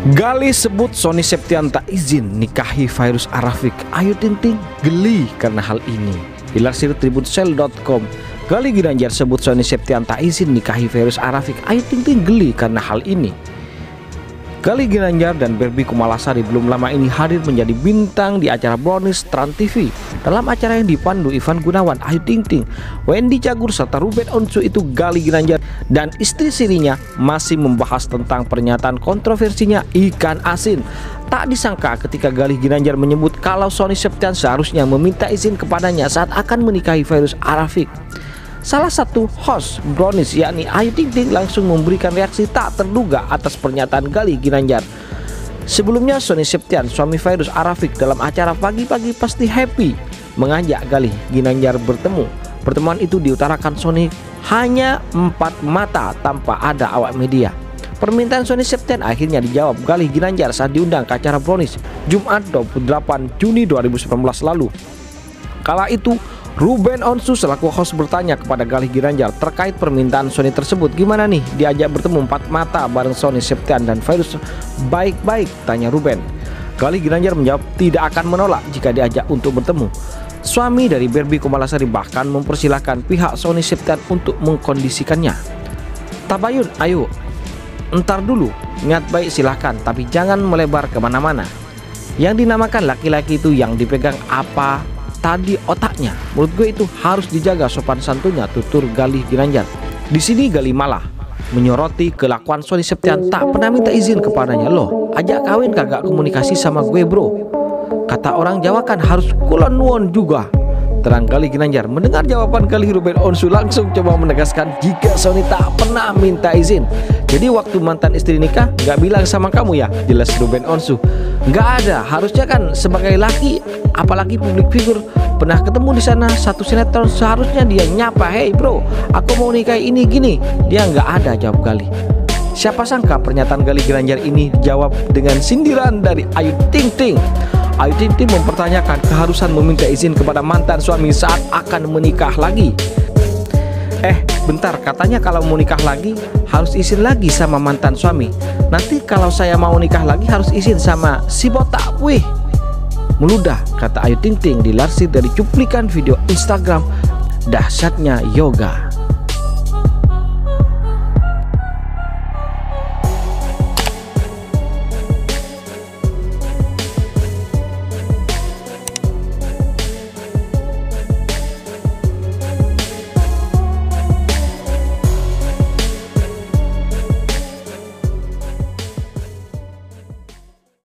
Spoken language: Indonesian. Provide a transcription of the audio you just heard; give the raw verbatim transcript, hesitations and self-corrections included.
Galih sebut Sony Septian tak izin nikahi Fairuz Arafik. Ayu Ting Ting geli karena hal ini. Dilansir tribun sel dot com, Galih Ginanjar sebut Sony Septian tak izin nikahi Fairuz Arafik. Ayu Ting Ting geli karena hal ini. Galih Ginanjar dan Barbie Kumalasari belum lama ini hadir menjadi bintang di acara Brownies Trans T V. Dalam acara yang dipandu Ivan Gunawan, Ayu Ting Ting, Wendy Cagur serta Ruben Onsu itu Galih Ginanjar dan istri sirinya masih membahas tentang pernyataan kontroversinya ikan asin. Tak disangka ketika Galih Ginanjar menyebut kalau Sony Septian seharusnya meminta izin kepadanya saat akan menikahi Fairuz Arafik. Salah satu host Brownies yakni Ayu Ting Ting langsung memberikan reaksi tak terduga atas pernyataan Galih Ginanjar. Sebelumnya Sony Septian, suami Fairuz Arafik, dalam acara Pagi-Pagi Pasti Happy mengajak Galih Ginanjar bertemu. Pertemuan itu diutarakan Sony hanya empat mata tanpa ada awak media. Permintaan Sony Septian akhirnya dijawab Galih Ginanjar saat diundang ke acara Brownies Jumat dua puluh delapan Juni dua ribu sembilan belas lalu. Kala itu Ruben Onsu selaku host bertanya kepada Galih Ginanjar terkait permintaan Sony tersebut. Gimana nih diajak bertemu empat mata bareng Sony Septian dan Fairuz? Baik-baik, tanya Ruben. Galih Ginanjar menjawab tidak akan menolak jika diajak untuk bertemu. Suami dari Barbie Kumalasari bahkan mempersilahkan pihak Sony Septian untuk mengkondisikannya. Tabayun, ayo, entar dulu, niat baik silahkan, tapi jangan melebar kemana-mana. Yang dinamakan laki-laki itu yang dipegang apa tadi otaknya. Menurut gue itu harus dijaga sopan santunnya, tutur Galih Ginanjar. Di sini Galih malah menyoroti kelakuan Sony Septian tak pernah minta izin kepadanya. Loh, ajak kawin kagak komunikasi sama gue bro. Kata orang Jawa kan harus kulon nuwun juga, terang Galih Ginanjar. Mendengar jawaban Galih, Ruben Onsu langsung coba menegaskan jika Sony tak pernah minta izin. Jadi waktu mantan istri nikah nggak bilang sama kamu ya, jelas Ruben Onsu. Nggak ada, harusnya kan sebagai laki, apalagi publik figur, pernah ketemu di sana satu sinetron, seharusnya dia nyapa, hey bro, aku mau nikah ini gini. Dia nggak ada, jawab Galih. Siapa sangka pernyataan Galih Ginanjar ini dijawab dengan sindiran dari Ayu Ting Ting. Ayu Ting Ting mempertanyakan keharusan meminta izin kepada mantan suami saat akan menikah lagi. Eh bentar, katanya kalau mau nikah lagi harus izin lagi sama mantan suami. Nanti kalau saya mau nikah lagi harus izin sama si botak. Wih, meludah, kata Ayu Ting Ting dilansir dari cuplikan video Instagram Dahsyatnya Yoga.